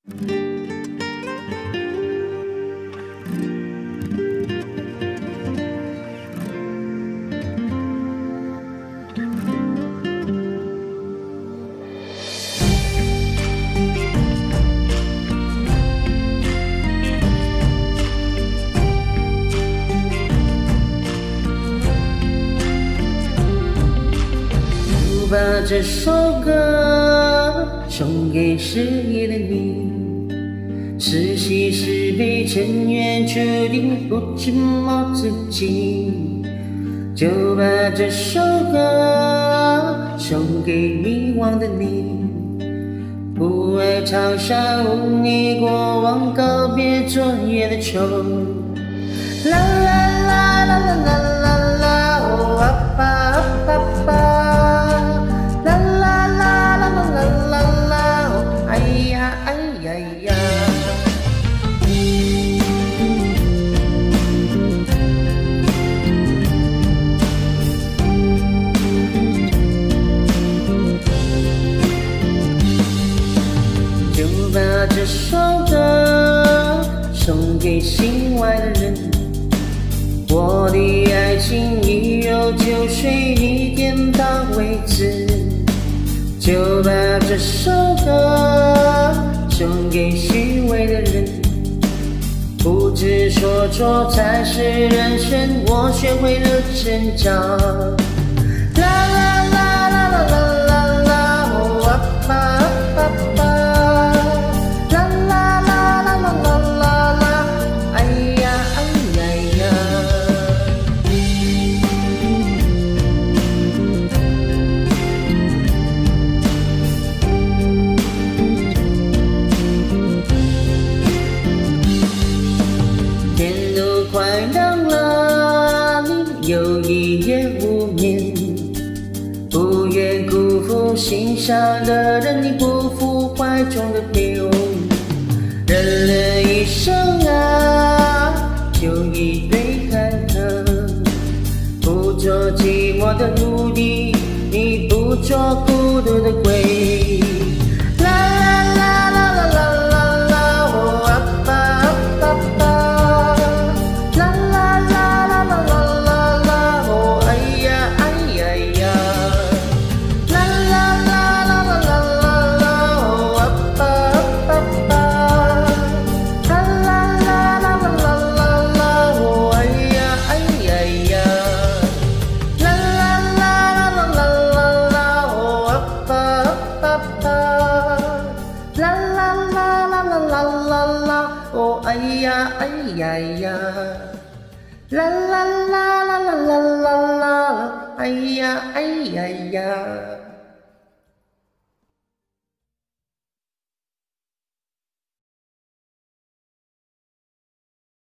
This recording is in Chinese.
把这首歌送给失意的你，是喜是悲，尘缘注定不寂寞自己。就把这首歌送给迷惘的你，不爱唱上你过往，告别昨夜的愁。啦啦啦啦啦啦啦啦，哦啊吧啊吧吧。把这首歌送给心外的人，我的爱情已有酒水，一点到为止。就把这首歌送给虚伪的人，不知所措才是人生，我学会了成长。啦啦啦啦啦啦啦啦，哦啊吧啊吧吧。快亮了，你有一夜无眠，不愿辜负心上的人，你不负怀中的留。人了一生啊，就一堆坎坷，不做寂寞的奴隶，你不做孤独的鬼。啦啦啦啦啦啦啦啦，哦啊吧啊吧吧。哦哎呀哎呀呀，啦啦啦啦啦啦啦啦，哎呀哎